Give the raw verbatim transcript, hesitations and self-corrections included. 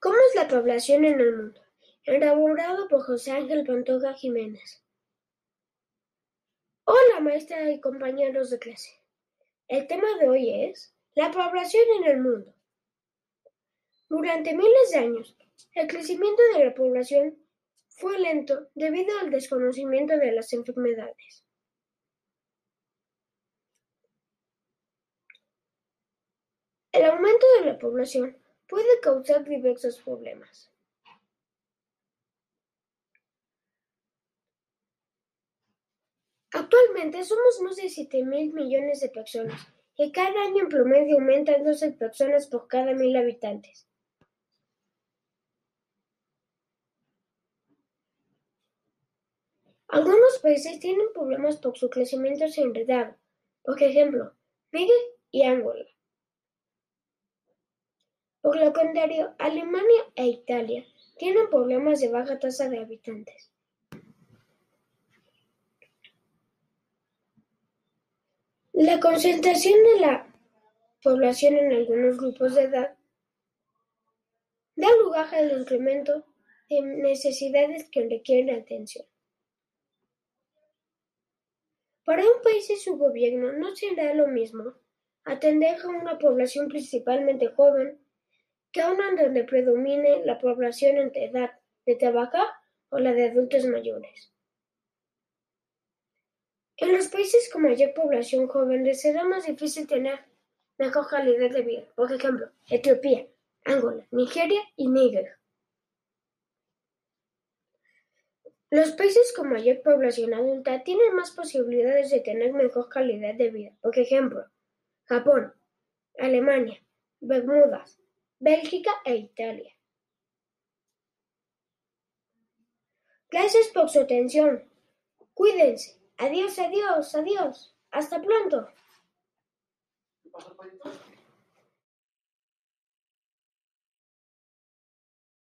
¿Cómo es la población en el mundo? Elaborado por José Ángel Pantoja Jiménez. Hola, maestra y compañeros de clase. El tema de hoy es la población en el mundo. Durante miles de años, el crecimiento de la población fue lento debido al desconocimiento de las enfermedades. El aumento de la población puede causar diversos problemas. Actualmente somos más de siete mil millones de personas y cada año en promedio aumentan doce personas por cada mil habitantes. Algunos países tienen problemas por su crecimiento acelerado, por ejemplo, Níger y Angola. Por lo contrario, Alemania e Italia tienen problemas de baja tasa de habitantes. La concentración de la población en algunos grupos de edad da lugar al incremento de necesidades que requieren atención. Para un país y su gobierno no será lo mismo atender a una población principalmente joven que a una donde predomine la población en edad de trabajar o la de adultos mayores. En los países con mayor población joven les será más difícil tener mejor calidad de vida, por ejemplo, Etiopía, Angola, Nigeria y Níger. Los países con mayor población adulta tienen más posibilidades de tener mejor calidad de vida, por ejemplo, Japón, Alemania, Bermudas, Bélgica e Italia. Gracias por su atención. Cuídense. Adiós, adiós, adiós. Hasta pronto.